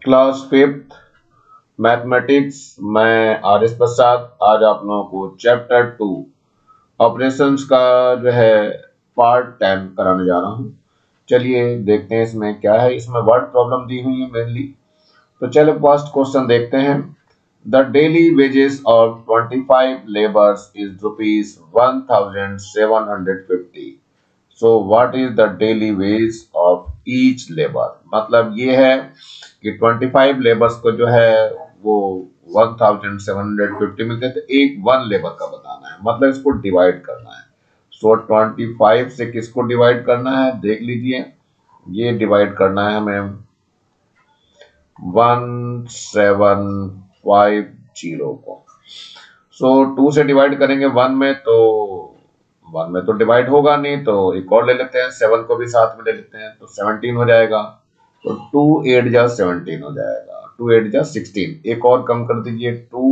Class fifth mathematics. मैं R S Prasad आज आप लोगों को चैप्टर 2 ऑपरेशंस का जो है पार्ट 10 कराने जा रहा हूँ। चलिए देखते हैं इसमें क्या है। इसमें वर्ड प्रॉब्लम दी हुई है मेनली। तो चलो फर्स्ट क्वेश्चन देखते हैं। The daily wages of 25 labours is rupees 1750। So what is the daily wage of each labour. मतलब ये है कि 25 लेबर्स को जो है वो 1750 मिलते हैं। तो एक वन लेबर का बताना है, मतलब इसको डिवाइड करना है। सो 25 से किसको डिवाइड करना है देख लीजिए। ये डिवाइड करना है हमें 1750 को। सो 2 से डिवाइड करेंगे 1 में, तो 1 में तो डिवाइड होगा नहीं, तो एक और ले लेते हैं, 7 को भी साथ में ले लेते हैं, तो 17 हो जाएगा। तो 2 8 जा 17 हो जाएगा, 2 8 जा 16। एक और कम कर दीजिए, 2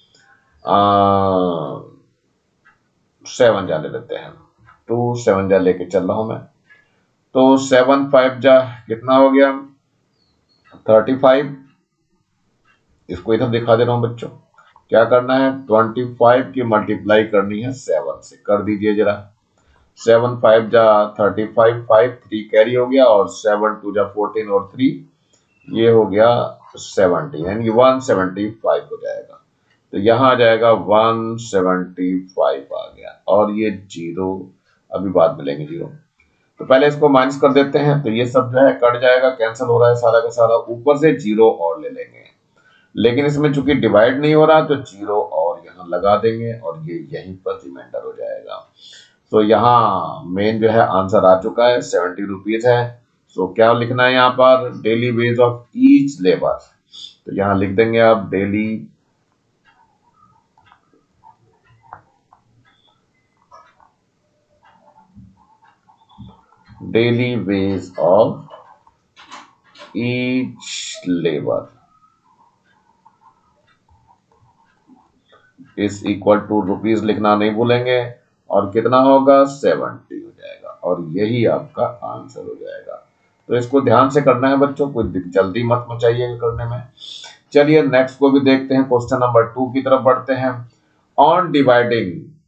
7 जा ले लेते हैं, 2 7 जा लेके चल रहा हूं मैं। तो 7 5 जा कितना हो गया 35। इसको इधर दिखा दे रहा हूं बच्चों। क्या करना है, 25 की मल्टीप्लाई करनी है 7 से। कर दीजिए जरा। 7 5 जा 35, 5 3 कैरी हो गया, और 7 2 जा 14 और 3 ये हो गया 70, यानी 175 हो जाएगा। तो यहाँ आ जाएगा 175 आ गया, और ये जीरो अभी बाद में लेंगे जीरो। तो पहले इसको माइनस कर देते हैं, तो ये सब जो है कट जाएगा, कैंसिल हो रहा है सारा का सारा। ऊपर से जीरो और ले लेंगे, लेकिन इसमें चूंकि डिवाइड नहीं हो रहा तो जीरो और यहाँ लगा देंगे, और ये यहीं पर रिमाइंडर हो जाएगा। तो यहाँ मेन जो है आंसर आ चुका है, 70 रुपीज है। सो क्या लिखना है यहाँ पर, daily wage of each labour. तो यहाँ लिख देंगे आप daily wage of each labour is equal to rupees लिखना नहीं भूलेंगे, और कितना होगा 70 हो जाएगा, और यही आपका आंसर हो जाएगा। तो इसको ध्यान से करना है बच्चों, कोई जल्दी मत मचाइएगा करने में। चलिए नेक्स्ट को भी देखते हैं, क्वेश्चन नंबर 2 की तरफ बढ़ते हैं। On dividing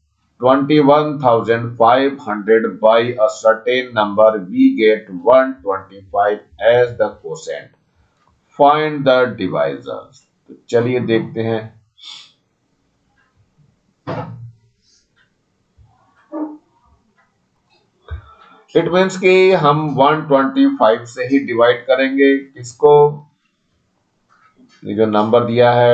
21,500 by a certain number we get 125 as the quotient. Find the divisors। तो चलिए देखते हैं। इट मीन्स कि हम 125 से ही डिवाइड करेंगे इसको। ये जो नंबर दिया है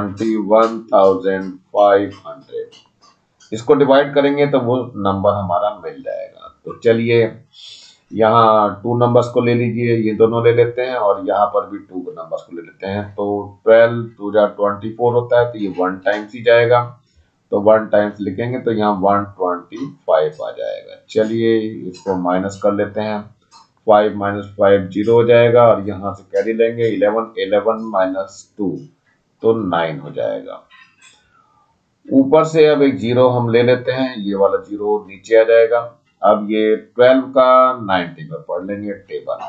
21,500, इसको डिवाइड करेंगे तो वो नंबर हमारा मिल जाएगा। तो चलिए यहाँ 2 नंबर्स को ले लीजिए, ये दोनों ले लेते हैं, और यहाँ पर भी 2 नंबर्स को ले लेते हैं। तो 12 2 जा 24 होता है, तो ये 1 टाइम्स ही जाएगा। तो 1 टाइम्स लिखेंगे तो यहाँ 125 आ जाएगा। चलिए इसको माइनस कर लेते हैं, 5 - 5 0 हो जाएगा, और यहाँ से कैरी लेंगे 11 11 - 2 तो 9 हो जाएगा। ऊपर से अब एक जीरो हम ले लेते हैं, ये वाला जीरो नीचे आ जाएगा। अब ये 12 का 90 में पढ़ लेंगे टेबल।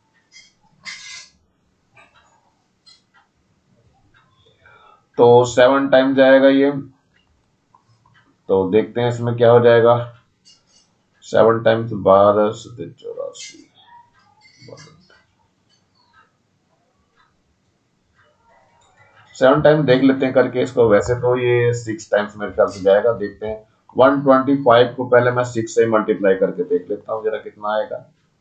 तो 7 टाइम जाएगा ये, तो देखते हैं इसमें क्या हो जाएगा। 7 टाइम्स 12 7 84, 7 टाइम देख लेते हैं करके इसको। वैसे तो ये 6 टाइम्स मेरे ख्याल से जाएगा, देखते हैं। 125 को पहले मैं 6 से मल्टीप्लाई करके देख लेता हूँ जरा कितना आएगा।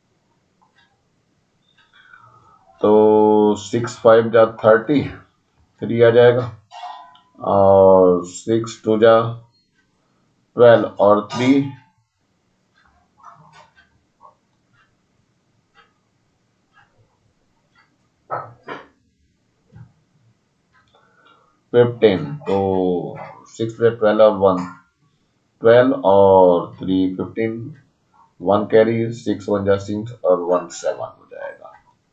तो 6 5 जा 30, 3 आ जाएगा, और 6 2 जा 12 और 3 15। तो 6 12 और 1 12 और 3 15, 1 कैरी, 6 1 जा 6 और 1 7 हो जाएगा।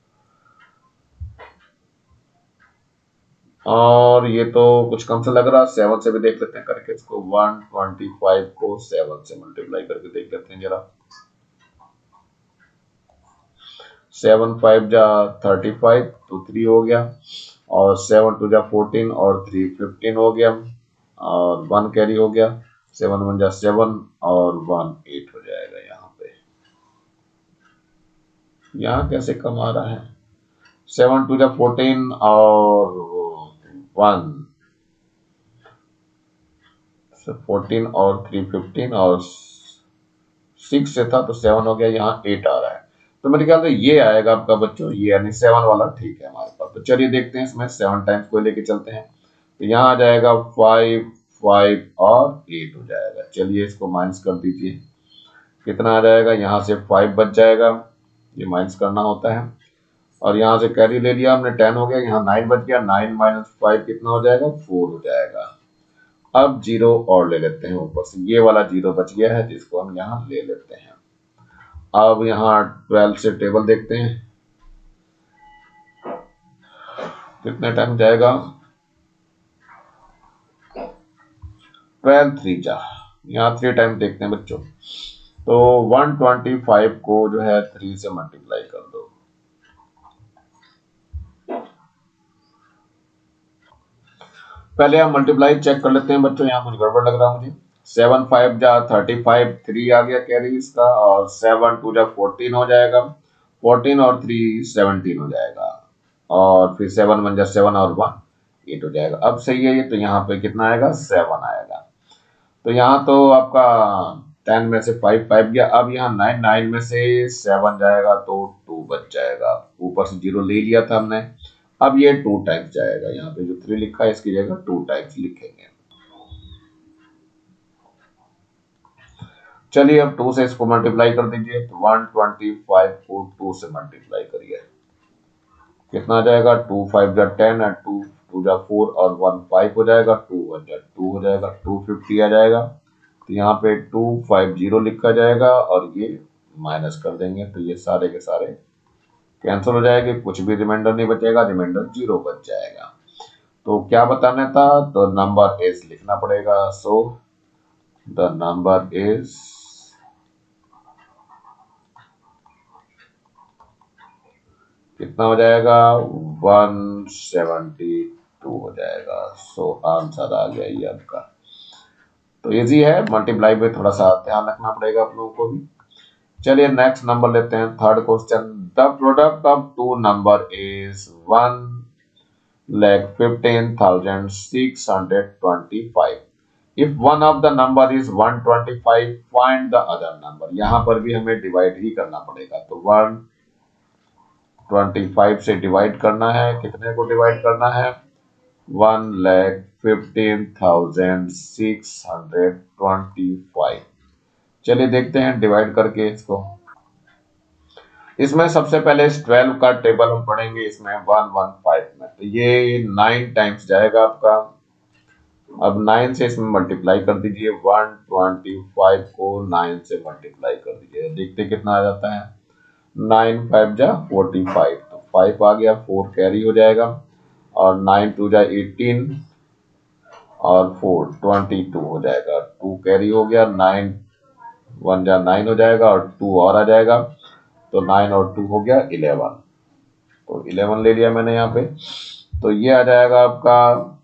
और ये तो कुछ कम से लग रहा, 7 से भी देख लेते हैं करके इसको। 125 को 7 से मल्टीप्लाई करके देख लेते हैं जरा। 7 5 जा 35 तो 3 हो गया, और 7 2 जा 14 और 3 15 हो गया, और 1 कैरी हो गया, 7 1 जा 7 और 1 8 हो जाएगा। यहाँ पे यहाँ कैसे कम आ रहा है, 7 2 जा 14 और 1 14 और 3 15 और 6 से था तो 7 हो गया, यहाँ 8 आ रहा है। तो मेरे ख्याल से ये आएगा आपका बच्चों, ये यानी 7 वाला ठीक है हमारे पास। तो चलिए देखते हैं इसमें 7 टाइम्स को लेके चलते हैं। तो यहाँ आ जाएगा 5 5 और 8 हो जाएगा। चलिए इसको माइनस कर दीजिए, कितना आ जाएगा, यहाँ से 5 बच जाएगा, ये माइनस करना होता है, और यहाँ से कैरी ले लिया हमने, 10 हो गया, यहाँ 9 बच गया, 9 माइनस 5 कितना हो जाएगा, 4 हो जाएगा। अब जीरो और ले लेते हैं ऊपर से, ये वाला जीरो बच गया है जिसको हम यहाँ ले लेते हैं। अब यहाँ 12 से टेबल देखते हैं कितने टाइम जाएगा, 12 3 जा, यहाँ 3 टाइम देखते हैं बच्चों। तो 125 को जो है 3 से मल्टीप्लाई कर दो। पहले हम मल्टीप्लाई चेक कर लेते हैं बच्चों, यहाँ कुछ गड़बड़ लग रहा है मुझे। 7 5 जा 35, 3 आ गया कैरी इसका, और 7 2 जा 14 हो जाएगा, 14 और 3 17 हो जाएगा, और फिर 7 1 जा 7 और 1 8 हो जाएगा। अब सही है ये, तो यहाँ पे कितना आएगा, 7 आएगा। तो यहाँ तो आपका 10 में से 5 5 गया, अब यहाँ 9 9 में से 7 जाएगा तो 2 बच जाएगा, ऊपर से जीरो ले लिया था हमने। अब ये 2 टाइम्स जाएगा, यहाँ पे जो 3 लिखा है इसकी जगह 2 टाइम्स लिखेंगे। चलिए अब 2 से इसको मल्टीप्लाई कर दीजिए, तो 125 को 2 से मल्टीप्लाई करिए, कितना आ जाएगा, 2 5 जा 10 और 2 2 जा 4 और 1 5 हो जाएगा, 2 1 जा 2 हो जाएगा, 250 आ जाएगा। तो यहाँ पे 250 लिखा जाएगा, और ये माइनस कर देंगे, तो ये सारे के सारे कैंसिल हो जाएंगे, कुछ भी रिमाइंडर नहीं बचेगा, रिमाइंडर 0 बच जाएगा। तो क्या बताना था, तो नंबर इज लिखना पड़ेगा। सो द नंबर इज कितना हो जाएगा, 172 हो जाएगा। सो आंसर आ गया ये आपका। तो इजी है, मल्टीप्लाई में थोड़ा सा ध्यान रखना पड़ेगा आप लोगों को भी। चलिए नेक्स्ट नंबर लेते हैं, third question. The product of two number is 1,15,625। If one of the number is 125, find the other number. यहाँ पर भी हमें डिवाइड ही करना पड़ेगा, तो 125 से डिवाइड करना है, कितने को डिवाइड करना है, 1,15,625। चलिए देखते हैं डिवाइड करके इसको। इसमें सबसे पहले इस 12 का टेबल हम पढ़ेंगे, इसमें 115 में, तो ये 9 टाइम्स जाएगा आपका। अब 9 से इसमें मल्टीप्लाई कर दीजिए, 125 को 9 से मल्टीप्लाई कर दीजिए, देखते कितना आ जाता है, 9 5 जा 45, तो 5 आ गया, 4 कैरी हो जाएगा, और 9 2 जा 18 और 4 22 हो जाएगा, 2 कैरी हो गया, 9 1 जा 9 हो जाएगा, और 2 और आ जाएगा, तो 9 और 2 हो गया 11, तो 11 ले लिया मैंने यहाँ पे। तो ये आ जाएगा आपका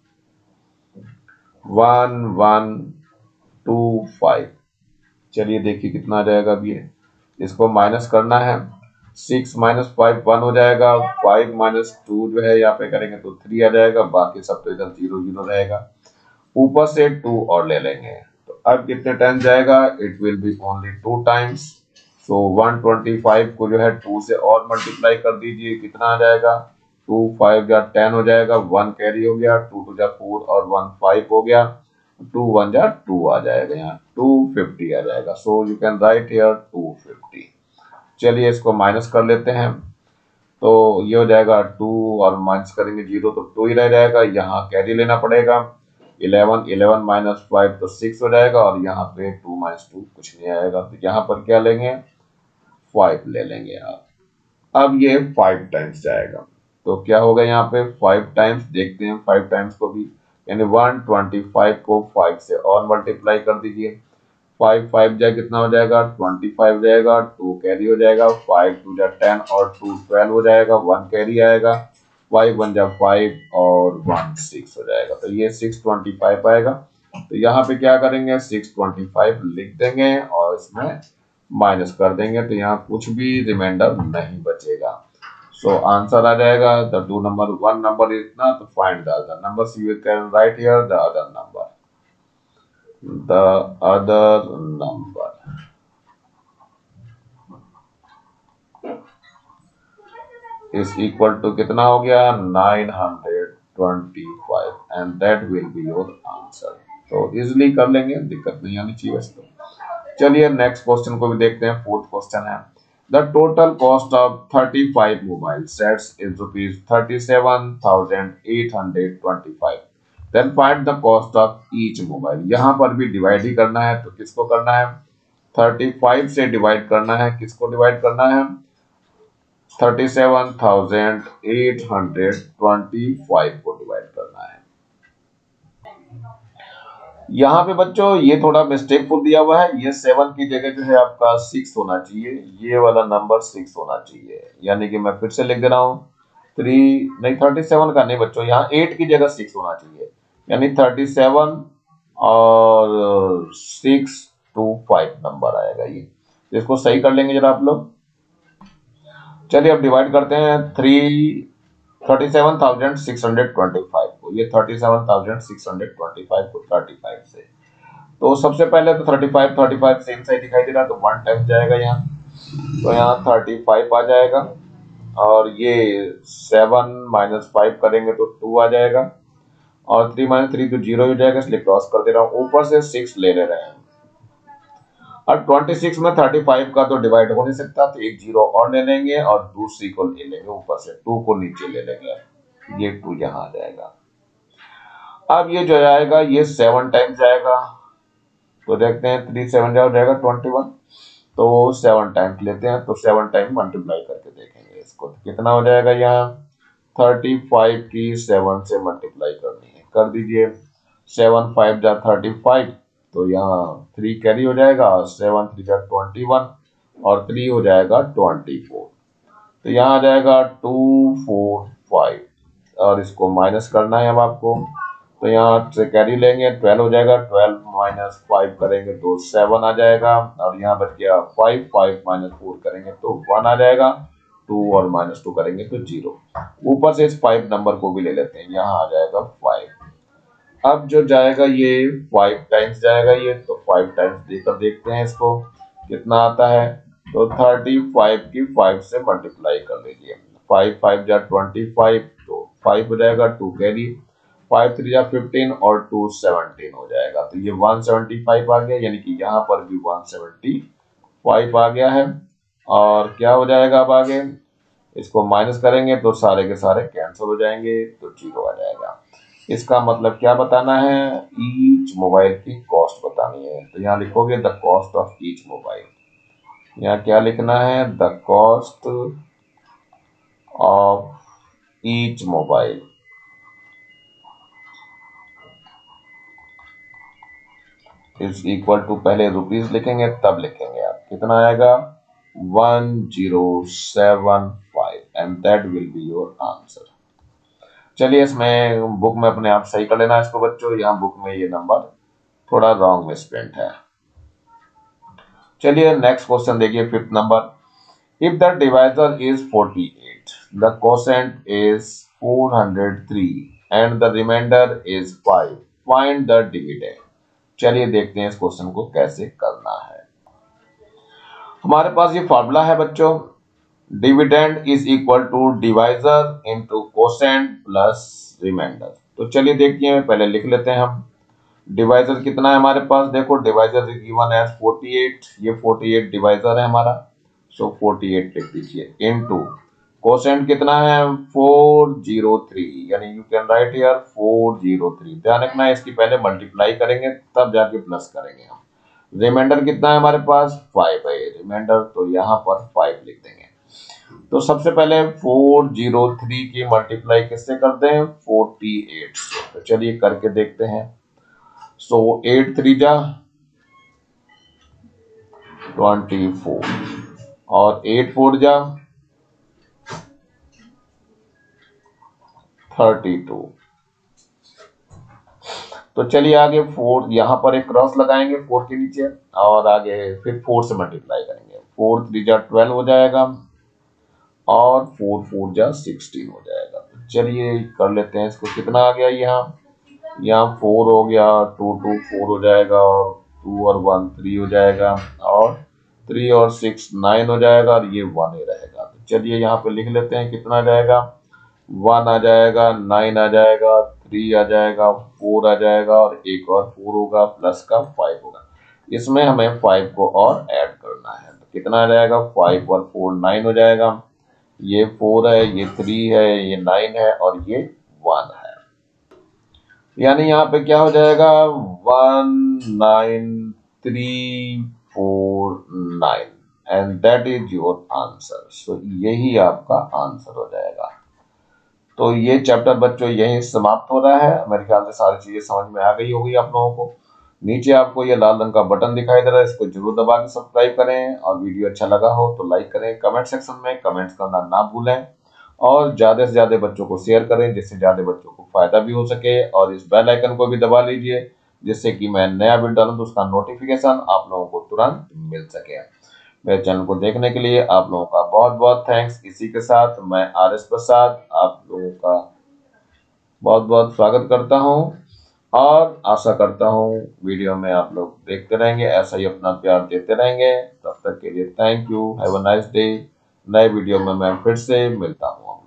1125। चलिए देखिए कितना आ जाएगा, अब ये इसको माइनस करना है, 6 माइनस 5 1 हो जाएगा, 5 माइनस 2 जो है यहाँ पे करेंगे तो 3 आ जाएगा, बाकी सब तो इधर 0 0 रहेगा, ऊपर से 2 और ले लेंगे। तो अब कितने टाइम्स जाएगा, it will be only 2 times. So 125 को जो है 2 से और मल्टीप्लाई कर दीजिए, कितना आ जाएगा, 2 5 जा 10 हो जाएगा, 1 कैरी हो गया, 2 2 जा 4 और 1 5 हो गया, 2 1 जा 2 आ जाएगा, यहाँ 250 आ जाएगा। So you can write here 250। चलिए इसको माइनस कर लेते हैं, तो ये हो जाएगा 2 और माइनस करेंगे 0 तो 2 ही रह जाएगा, यहाँ कैरी लेना पड़ेगा, 11 11 माइनस 5 तो 6 हो जाएगा, और यहाँ पे 2 माइनस 2 कुछ नहीं आएगा, तो यहाँ पर क्या लेंगे, 5 ले लेंगे आप। अब ये 5 टाइम्स जाएगा, तो क्या होगा यहाँ पे 5 टाइम्स, देखते हैं 5 टाइम्स को भी, यानी 125 को 5 से और मल्टीप्लाई कर दीजिए, 5 5 जा कितना हो जाएगा 25 जाएगा, 2 कैरी हो जाएगा, 5 2 जा 10 और 2 12 हो जाएगा, 1 कैरी आएगा, 5 1 जा 5 और 1 6 हो जाएगा। तो ये 625 आएगा। तो यहाँ पे क्या करेंगे 625 लिख देंगे और इसमें माइनस कर देंगे, तो यहाँ कुछ भी रिमाइंडर नहीं बचेगा। सो आंसर आ जाएगा the two number one number is इतना, तो find the other number, you can write here the other number, the other number is equal to कितना हो गया 925 and that will be your answer। तो इजिली कर लेंगे, दिक्कत नहीं आनी चाहिए वैसे तो। चलिए नेक्स्ट क्वेश्चन को भी देखते हैं। फोर्थ क्वेश्चन है the total cost of 35 mobile sets is ₹37,825। Then find the cost of each mobile. यहाँ पर भी डिवाइड ही करना है, तो किसको करना है 35 से डिवाइड करना है, किसको डिवाइड करना है 37,825 को डिवाइड करना है। यहाँ पे बच्चों ये थोड़ा मिस्टेकफुल दिया हुआ है, ये 7 की जगह जो है आपका 6 होना चाहिए, ये वाला नंबर 6 होना चाहिए। यानी कि मैं फिर से लिख दे रहा हूँ 3 नहीं 37 का नहीं बच्चों, यहाँ 8 की जगह 6 होना चाहिए, यानी 37 और 625 नंबर आएगा ये। तो इसको सही कर लेंगे जरा आप लोग। चलिए अब डिवाइड करते हैं 37,625 को, ये 37,625 को 35 से। तो सबसे पहले तो 35 सेम साइड दिखाई दे रहा है, तो 1 टाइम जाएगा यहाँ, तो यहाँ 35 आ जाएगा, और ये 7 - 5 करेंगे तो 2 आ जाएगा, और 3 - 3 तो 0 हो जाएगा, इसलिए क्रॉस कर दे रहा हूँ। ऊपर से 6 ले रहे हैं, और 26 में 35 का तो डिवाइड हो नहीं सकता, तो एक 0 और ले लेंगे और दूसरी को ले लेंगे, ऊपर से 2 को नीचे ले लेंगे, ये 2 यहाँ आ जाएगा। अब ये जो आएगा ये 7 टाइम्स जाएगा, तो देखते हैं 3 7 हो जाएगा 21, तो 7 टाइम्स लेते हैं, तो 7 टाइम मल्टीप्लाई करके देखेंगे इसको, तो कितना हो जाएगा यहाँ 35 की 7 से मल्टीप्लाई करनी है, कर दीजिए। 7 5 जा 35, तो यहाँ 3 कैरी हो जाएगा, 7 3 जा 21 और 3 हो जाएगा 24, तो यहाँ आ जाएगा 245, और इसको माइनस करना है अब आपको, तो यहाँ से कैरी लेंगे 12 हो जाएगा, 12 - 5 करेंगे तो 7 आ जाएगा, और यहाँ बच गया 5 5 - 4 करेंगे तो 1 आ जाएगा, 2 और -2 करेंगे तो 0। ऊपर से इस 5 नंबर को भी ले लेते हैं, यहाँ आ जाएगा 5। अब जो जाएगा ये 5 टाइम्स जाएगा ये, तो 5 टाइम्स देकर देखते हैं इसको कितना आता है, तो 35 की 5 से मल्टीप्लाई कर लीजिए, 5 5 जा 25, तो 5 हो जाएगा, 2 कैरी, 5 3 जा 15 और 2 17 हो जाएगा, तो ये 175 आ गया, यानी कि यहाँ पर भी 175 आ गया है। और क्या हो जाएगा अब आगे, इसको माइनस करेंगे तो सारे के सारे कैंसिल हो जाएंगे, तो 0 आ जाएगा। इसका मतलब क्या बताना है, ईच मोबाइल की कॉस्ट बतानी है, तो यहाँ लिखोगे the cost of each mobile. यहाँ क्या लिखना है, the cost of each mobile is equal to, पहले रुपीज लिखेंगे तब लिखेंगे आप, कितना आएगा 1075 and that will be your answer. चलिए इसमें बुक में अपने आप सही कर लेना इसको बच्चों, यहाँ बुक में ये नंबर थोड़ा रॉन्ग मिसप्रिंट है। चलिए नेक्स्ट क्वेश्चन देखिए, 5th नंबर। If the divisor is 48, the quotient is 403 and the remainder is 5, find the dividend. चलिए देखते हैं इस क्वेश्चन को कैसे करना है। हमारे पास ये फॉर्मूला है बच्चों, dividend is equal to divisor into quotient plus remainder. तो चलिए देखिए पहले लिख लेते हैं हम, डिवाइजर कितना है हमारे पास, देखो डिवाइजर गिवन है 48, ये 48 डिवाइजर है हमारा, सो 48 लिख दीजिए, इनटू कोसेंट कितना है 403, यानी यू कैन राइट हियर 403। ध्यान रखना है इसकी पहले मल्टीप्लाई करेंगे तब जाके प्लस करेंगे हम। रिमाइंडर कितना है हमारे पास 5 है रिमाइंडर, तो यहाँ पर 5 लिख देंगे। तो सबसे पहले 403 की मल्टीप्लाई किससे करते हैं 48 से, तो चलिए करके देखते हैं। सो 8 3 जा 24 और 8 4 जा 32। तो चलिए आगे 4 यहां पर एक क्रॉस लगाएंगे 4 के नीचे और आगे फिर 4 से मल्टीप्लाई करेंगे। 4 3 जा 12 हो जाएगा और 4 4 जा 16 हो जाएगा। तो चलिए कर लेते हैं इसको। कितना आ गया यहाँ 4 हो गया, 2 2 4 हो जाएगा और 2 और 1 3 हो जाएगा और 3 और 6 9 हो जाएगा और ये 1 ही रहेगा। तो चलिए यहाँ पे लिख लेते हैं कितना आ जाएगा, 1 आ जाएगा, 9 आ जाएगा, 3 आ जाएगा, 4 आ जाएगा और एक और 4 होगा प्लस का 5 होगा। इसमें हमें 5 को और ऐड करना है। तो कितना आ जाएगा, 5 और 4 9 हो जाएगा। ये 4 है, ये 3 है, ये 9 है और ये 1 है। यानी यहाँ पे क्या हो जाएगा, 1 9 3 4 9 and that is your answer. So यही आपका आंसर हो जाएगा। तो ये चैप्टर बच्चों यहीं समाप्त हो रहा है। मेरे ख्याल से सारी चीजें समझ में आ गई होगी आप लोगों को। नीचे आपको ये लाल रंग का बटन दिखाई दे रहा है, इसको जरूर दबा के सब्सक्राइब करें और वीडियो अच्छा लगा हो तो लाइक करें। कमेंट सेक्शन में कमेंट्स करना ना भूलें और ज्यादा से ज्यादा बच्चों को शेयर करें जिससे ज्यादा बच्चों को फायदा भी हो सके। और इस बेल आइकन को भी दबा लीजिए जिससे कि मैं नया वीडियो डालूं तो उसका नोटिफिकेशन आप लोगों को तुरंत मिल सके। मेरे चैनल को देखने के लिए आप लोगों का बहुत बहुत थैंक्स। इसी के साथ मैं RS प्रसाद आप लोगों का बहुत बहुत स्वागत करता हूं और आशा करता हूं वीडियो में आप लोग देखते रहेंगे, ऐसा ही अपना प्यार देते रहेंगे। तब तक के लिए thank you, have a nice day. नए वीडियो में मैं फिर से मिलता हूं।